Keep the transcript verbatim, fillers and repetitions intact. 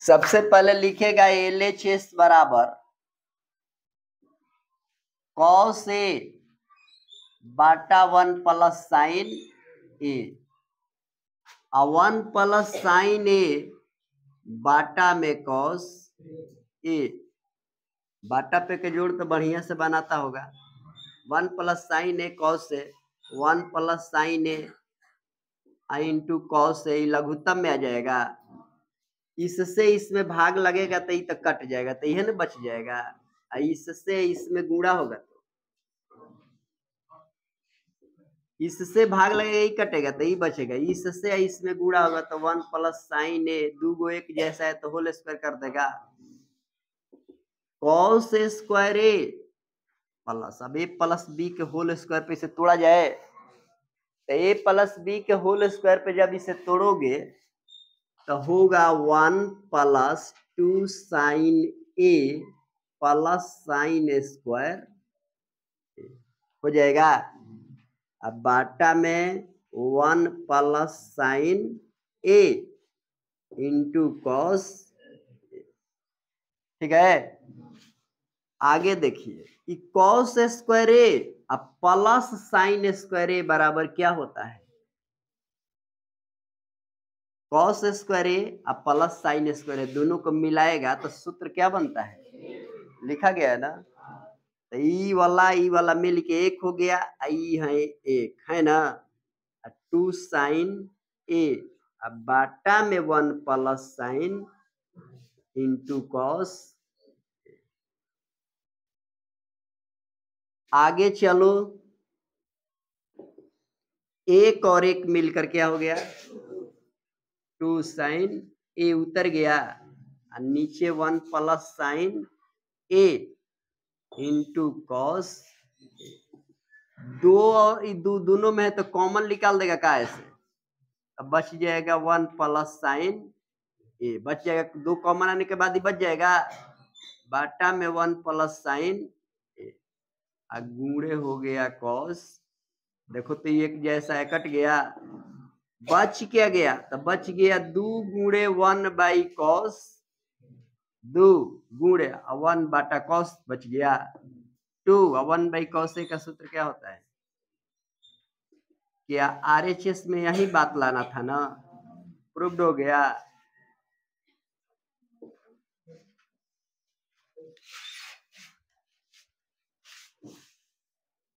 सबसे पहले लिखेगा एल एच एस बराबर कॉस ए बाटा one plus sine A, one plus sine A बाटा में कॉस ए, बाटा पे के जोड़ तो बढ़िया से बनाता होगा। One plus sine A cos A, one plus sine A into cos A, लघुत्तम में आ जाएगा। इससे इसमें भाग लगेगा तो ये तो कट जाएगा, तो यह ना बच जाएगा। इससे इसमें गुणा होगा तो इससे भाग लगेगा, यही कटेगा तो यही बचेगा। इससे इसमें गुणा होगा तो वन प्लस साइन ए, दो गो एक जैसा है तो होल स्क्वायर कर देगा। कॉस स्क्वायर ए प्लस, अब ए प्लस बी के होल स्क्वायर पे इसे तोड़ा जाए तो ए प्लस बी के होल स्क्वायर पे जब इसे तोड़ोगे तो होगा one plus two sine A plus sine square हो जाएगा। अब बाटा में one plus sine A into cos, ठीक है। आगे देखिए कि कॉस स्क्वायर ए अब प्लस साइन स्क्वायर ए बराबर क्या होता है? कॉस स्क्वायर ए अब प्लस साइन स्क्वायर ए दोनों को मिलाएगा तो सूत्र क्या बनता है? लिखा गया है ना, तो ई वाला ई वाला मिल के एक हो गया, ई है एक, है ना। टू साइन ए अब बाटा में one plus sine into cos. आगे चलो, एक और एक मिलकर क्या हो गया? टू साइन ए उतर गया, नीचे one plus sine A into cos. दो और दो दोनों में है तो कॉमन निकाल देगा का ऐसे, अब बच जाएगा वन प्लस साइन ए, बच जाएगा। दो कॉमन आने के बाद ही बच जाएगा। बाटा में वन प्लस साइन ए, गुणे हो गया कॉस। देखो तो एक जैसा है, कट गया, बच क्या गया? तो बच गया दो गुणे वन बाई कॉस, दो गुणे वन बाटा कॉस बच गया टू। वन बाई कॉस का सूत्र क्या होता है? क्या आर एच एस में यही बात लाना था ना? प्रूव्ड हो गया।